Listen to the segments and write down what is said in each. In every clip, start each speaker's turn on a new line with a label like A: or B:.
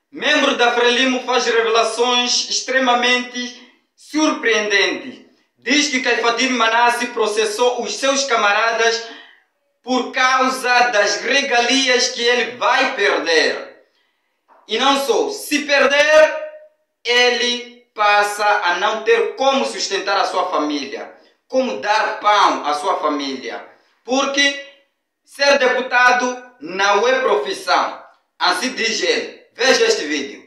A: membro da Frelimo faz revelações extremamente surpreendentes. Diz que Caifadine Manasse processou os seus camaradas por causa das regalias que ele vai perder. E não só, se perder, ele passa a não ter como sustentar a sua família, como dar pão à sua família. Porque ser deputado não é profissão. Assim diz ele. Veja este vídeo.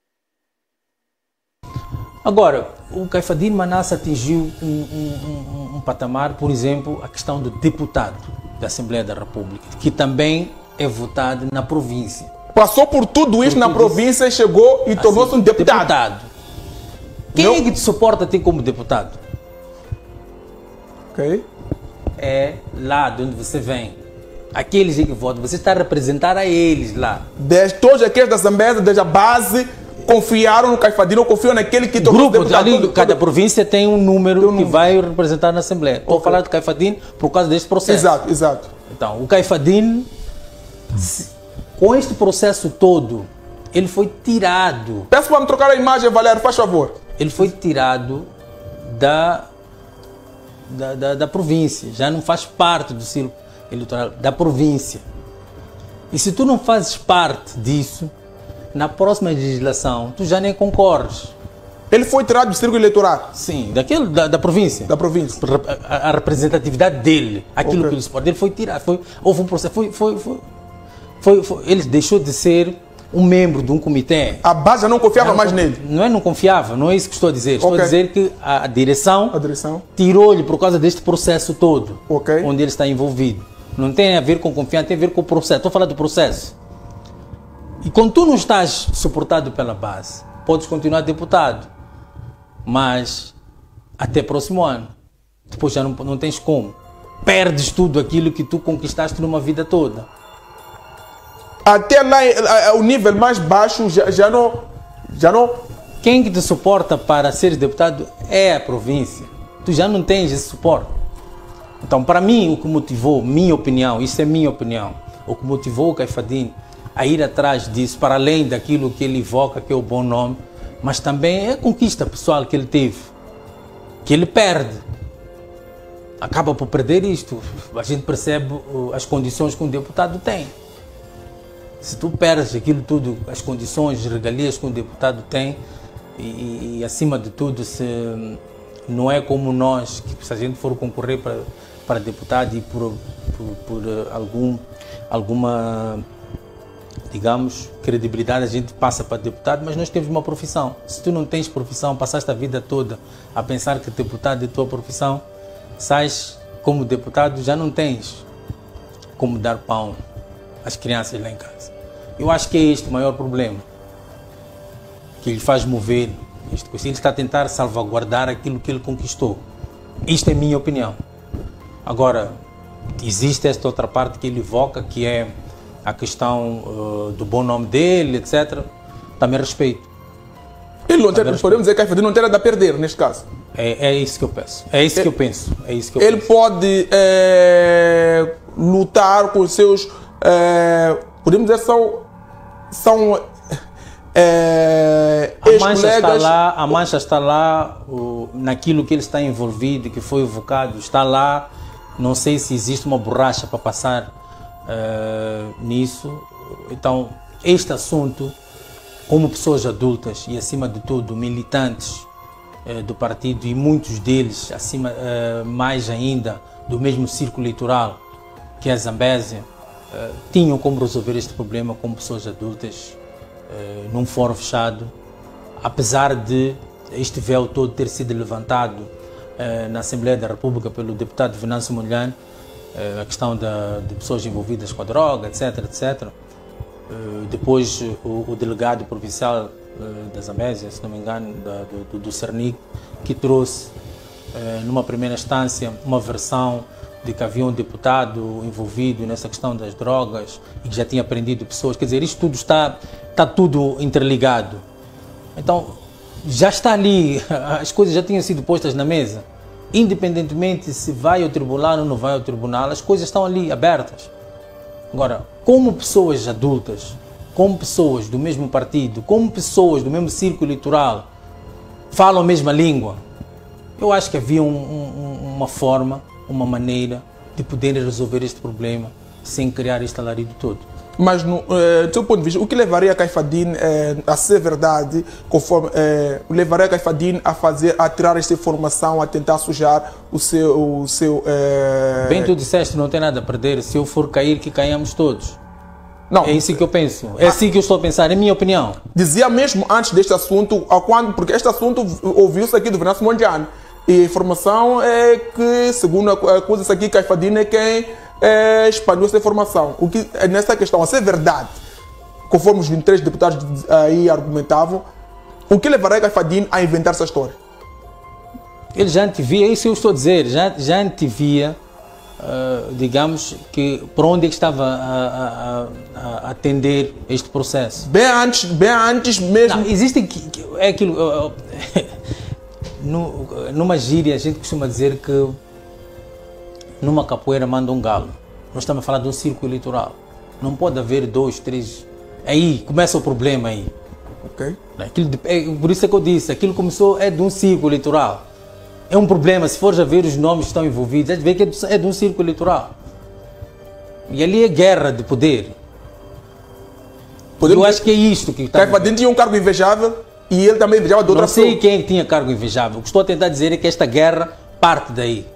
B: Agora, o Caifadine Manasse atingiu um patamar, por exemplo, a questão do deputado da Assembleia da República, que também é votado na província.
C: Passou por tudo isso na província, chegou e tornou-se um deputado.
B: Quem é que te suporta a ti como deputado?
C: Ok.
B: É lá de onde você vem. Aqueles que votam, você está a representar a eles lá.
C: Todos aqueles da Zambésia, desde a base, confiaram no Caifadine, ou confiam naquele que tornou deputado.
B: Ali, cada província tem um número que vai representar na Assembleia. Estou a falar do Caifadine por causa deste processo.
C: Exato, exato.
B: Então, o Caifadine, com este processo todo, ele foi tirado.
C: Peço para me trocar a imagem, Valério, faz favor.
B: Ele foi tirado da província, já não faz parte do círculo eleitoral da província. E se tu não fazes parte disso, na próxima legislação, tu já nem concorres.
C: Ele foi tirado do círculo eleitoral?
B: Sim, da província.
C: Da província.
B: A representatividade dele, aquilo que ele suporta, ele foi tirado. Houve um processo, ele deixou de ser um membro de um comitê.
C: A base já não confiava mais nele?
B: Não confiava, não é isso que estou a dizer. Estou a dizer que a direção tirou-lhe por causa deste processo todo, onde ele está envolvido. Não tem a ver com confiança, tem a ver com o processo. Estou a falar do processo. E quando tu não estás suportado pela base, podes continuar deputado, mas até próximo ano. Depois já não tens como. Perdes tudo aquilo que tu conquistaste numa vida toda.
C: Até lá, o nível mais baixo já não...
B: Quem que te suporta para ser deputado é a província. Tu já não tens esse suporte. Então, para mim, o que motivou, minha opinião, isso é minha opinião, o que motivou o Caifadine a ir atrás disso, para além daquilo que ele evoca, que é o bom nome, mas também é a conquista pessoal que ele teve, que ele perde. Acaba por perder isto. A gente percebe as condições que um deputado tem. Se tu perdes aquilo tudo, as condições, as regalias que um deputado tem, e acima de tudo, se não é como nós, que se a gente for concorrer para deputado e por alguma, digamos, credibilidade, a gente passa para deputado, mas nós temos uma profissão. Se tu não tens profissão, passaste a vida toda a pensar que deputado é tua profissão, sais como deputado, já não tens como dar pão às crianças lá em casa. Eu acho que é este o maior problema que lhe faz mover isto. Ele está a tentar salvaguardar aquilo que ele conquistou. Isto é a minha opinião. Agora, existe esta outra parte que ele evoca, que é a questão do bom nome dele, etc. Também respeito.
C: Ele não tem, podemos dizer que Caifadine não tem nada a perder, neste caso.
B: É isso que eu penso. É isso que eu penso.
C: Ele pode lutar com os seus... podemos dizer são
B: a mancha está lá naquilo que ele está envolvido, que foi evocado, está lá. Não sei se existe uma borracha para passar nisso. Então, este assunto, como pessoas adultas e, acima de tudo, militantes do partido, e muitos deles, mais ainda, do mesmo círculo eleitoral, que é a Zambésia, tinham como resolver este problema como pessoas adultas, num fórum fechado, apesar de este véu todo ter sido levantado na Assembleia da República pelo deputado Venâncio Mondlane, a questão de pessoas envolvidas com a droga, etc, etc. Depois o delegado provincial da Zambésia, se não me engano, do Cernic, que trouxe, numa primeira instância, uma versão de que havia um deputado envolvido nessa questão das drogas e que já tinha prendido pessoas. Quer dizer, isto tudo está tudo interligado. Então, já está ali, as coisas já tinham sido postas na mesa. Independentemente se vai ao tribunal ou não vai ao tribunal, as coisas estão ali abertas. Agora, como pessoas adultas, como pessoas do mesmo partido, como pessoas do mesmo círculo eleitoral, falam a mesma língua, eu acho que havia uma forma, uma maneira de poder resolver este problema sem criar este alarido todo.
C: Mas, do seu ponto de vista, o que levaria a Caifadine a ser verdade, conforme levaria a Caifadine a tirar esta informação, a tentar sujar o seu
B: Bem, tu disseste, não tem nada a perder. Se eu for cair, que caiamos todos.
C: Não.
B: É isso que eu penso. É assim que eu estou a pensar, é a minha opinião.
C: Dizia mesmo antes deste assunto, porque este assunto ouviu-se aqui do Venâncio Mondlane. E a informação é que, segundo acusa-se aqui, Caifadine é quem espalhou essa informação. O que, nessa questão, a ser verdade, conforme os 23 deputados aí argumentavam, o que levaria Caifadine a inventar essa história?
B: Ele já antevia, é isso que eu estou a dizer, já antevia, digamos, que por onde é que estava a atender este processo.
C: Bem antes mesmo.
B: Não, existe, é aquilo, numa gíria a gente costuma dizer que numa capoeira manda um galo. Nós estamos a falar de um círculo eleitoral. Não pode haver 2, 3. Aí começa o problema aí.
C: Ok.
B: Por isso é que eu disse, aquilo começou de um círculo eleitoral. É um problema, se fores a ver os nomes que estão envolvidos, é de ver que é de um círculo eleitoral. E ali é guerra de poder. Eu acho que é isto que está.
C: Caifadine tinha um cargo invejável e ele também invejava de outra pessoa.
B: Não sei quem tinha cargo invejável. O que estou a tentar dizer é que esta guerra parte daí.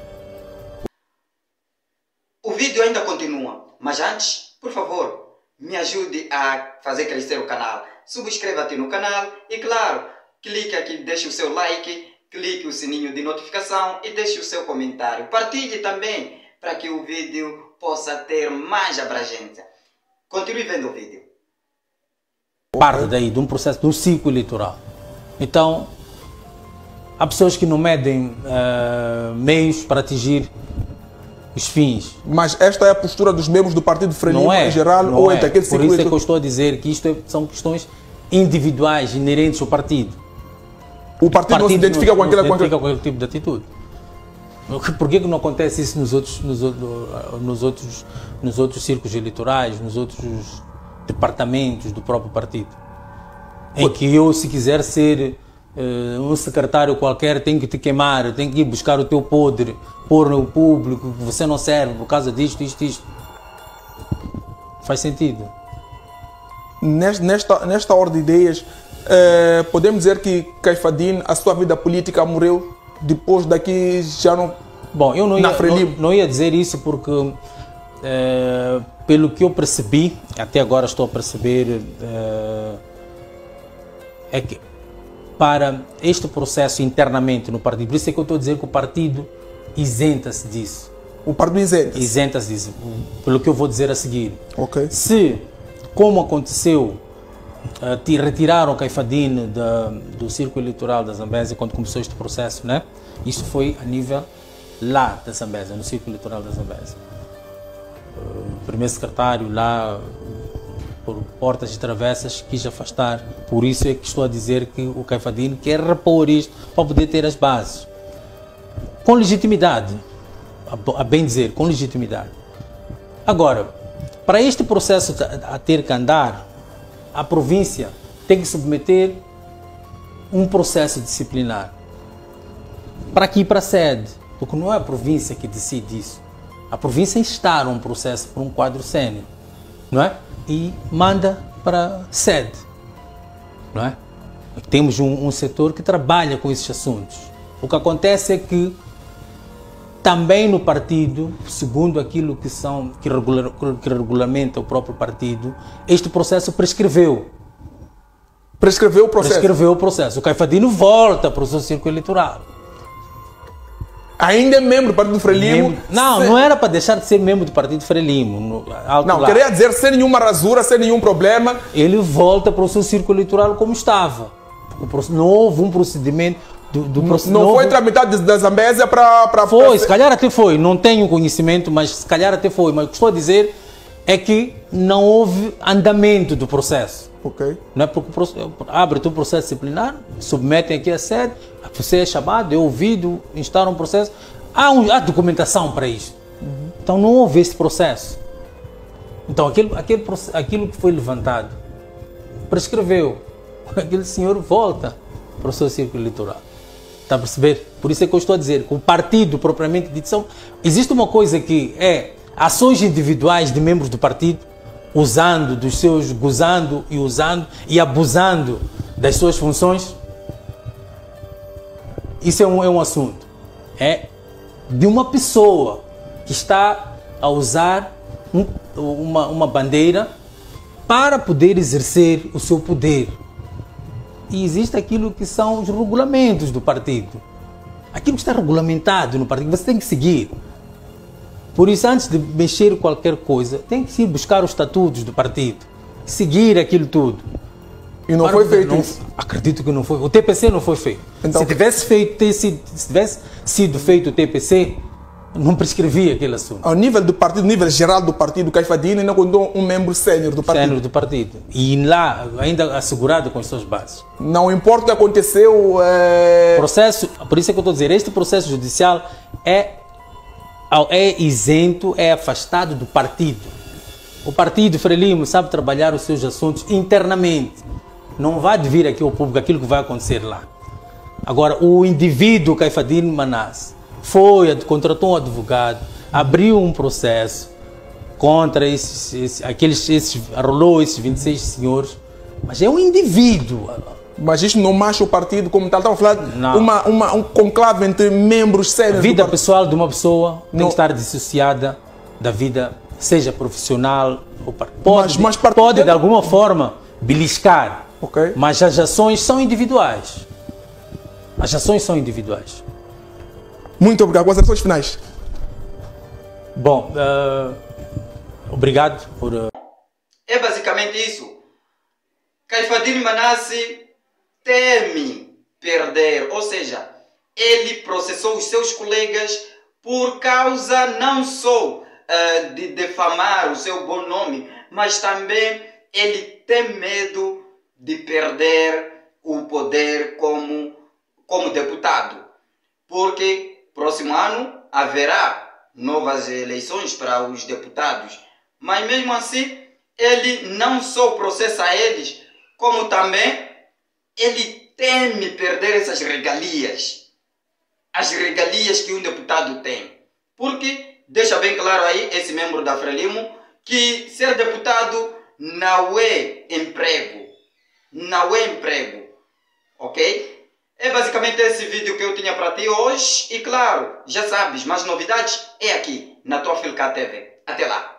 A: O vídeo ainda continua, mas antes, por favor, me ajude a fazer crescer o canal. Subscreva-te no canal e, claro, clique aqui, deixe o seu like, clique o sininho de notificação e deixe o seu comentário. Partilhe também para que o vídeo possa ter mais abrangência. Continue vendo o vídeo.
B: Parte daí, de um processo, de um ciclo eleitoral. Então, há pessoas que não medem meios para atingir os fins.
C: Mas esta é a postura dos membros do Partido Frelimo em geral ou é daquele ciclo?
B: Por isso é que eu estou a dizer que isto são questões individuais, inerentes ao partido.
C: O partido não se identifica com
B: aquele tipo de atitude. Por que não acontece isso nos outros círculos eleitorais, nos outros departamentos do próprio partido? Em que eu, se quiser ser um secretário qualquer, tenho que te queimar, tenho que ir buscar o teu podre, pôr no público, você não serve por causa disto, isto. Faz sentido.
C: Nesta ordem de ideias, podemos dizer que Caifadine, a sua vida política morreu depois daqui já não...
B: Bom, eu não ia dizer isso porque, pelo que eu percebi, até agora estou a perceber, é que para este processo internamente no partido, por isso é que eu estou a dizer que o partido isenta-se disso.
C: O partido isenta-se?
B: Isenta-se disso, pelo que eu vou dizer a seguir.
C: Ok.
B: Se, como aconteceu, retiraram Caifadine do círculo eleitoral da Zambésia quando começou este processo, né? Isso foi a nível lá da Zambésia, no círculo eleitoral da Zambésia. O primeiro secretário lá, por portas e travessas, quis afastar. Por isso é que estou a dizer que o Caifadine quer repor isto para poder ter as bases. Com legitimidade, a bem dizer, com legitimidade. Agora, para este processo a ter que andar, a província tem que submeter um processo disciplinar para aqui para a sede, porque não é a província que decide isso. A província instala um processo por um quadro sénior, não é? E manda para a sede, não é? Temos um setor que trabalha com esses assuntos. O que acontece é que também no partido, segundo aquilo que regulamenta o próprio partido, este processo prescreveu.
C: Prescreveu o processo?
B: Prescreveu o processo. O Caifadine volta para o seu círculo eleitoral.
C: Ainda é membro do Partido Frelimo?
B: Não era para deixar de ser membro do Partido Frelimo.
C: Não, queria dizer, sem nenhuma rasura, sem nenhum problema.
B: Ele volta para o seu círculo eleitoral como estava. Não houve um procedimento...
C: Não foi tramitado da Zambésia para...
B: Foi, se calhar até foi. Não tenho conhecimento, mas se calhar até foi. Mas o que estou a dizer é que não houve andamento do processo.
C: Ok.
B: Não é porque abre o processo disciplinar, submetem aqui a sede, você é chamado, é ouvido, instala um processo. Há documentação para isso. Então não houve esse processo. Então aquilo que foi levantado prescreveu. Aquele senhor volta para o seu círculo eleitoral. Está a perceber? Por isso é que eu estou a dizer que o partido propriamente dito existe uma coisa que é ações individuais de membros do partido usando dos seus, gozando e usando e abusando das suas funções. Isso é um assunto. É de uma pessoa que está a usar uma bandeira para poder exercer o seu poder. E existe aquilo que são os regulamentos do partido. Aquilo que está regulamentado no partido, você tem que seguir. Por isso, antes de mexer qualquer coisa, tem que ir buscar os estatutos do partido. Seguir aquilo tudo.
C: E não foi feito isso?
B: Acredito que não foi. O TPC não foi feito. Então, se tivesse sido feito o TPC, não prescrevia aquele assunto.
C: Ao nível do partido, nível geral do partido, Caifadine ainda contou um membro sénior do partido.
B: Sénior do partido. E lá, ainda assegurado com as suas bases.
C: Não importa o que aconteceu...
B: Processo, por isso é que eu estou a dizer, este processo judicial é isento, é afastado do partido. O partido Frelimo sabe trabalhar os seus assuntos internamente. Não vai vir aqui ao público aquilo que vai acontecer lá. Agora, o indivíduo Caifadine Manasse contratou um advogado, abriu um processo contra arrolou esses 26 senhores, mas é um indivíduo.
C: Mas isto não macha o partido como tal. Estamos a falar um conclave entre membros sérios.
B: A vida pessoal de uma pessoa tem que estar dissociada da vida, seja profissional ou pode de alguma forma beliscar, mas as ações são individuais. As ações são individuais.
C: Muito obrigado. Considerações finais.
B: Bom, obrigado por...
A: É basicamente isso. Caifadine Manasse teme perder, ou seja, ele processou os seus colegas por causa não só de defamar o seu bom nome, mas também ele tem medo de perder o poder como deputado, porque próximo ano haverá novas eleições para os deputados, mas mesmo assim ele não só processa eles, como também ele teme perder essas regalias, as regalias que um deputado tem, porque deixa bem claro aí esse membro da Frelimo que ser deputado não é emprego, ok? É basicamente esse vídeo que eu tinha para ti hoje. E claro, já sabes, mais novidades é aqui na tua Filcar TV. Até lá!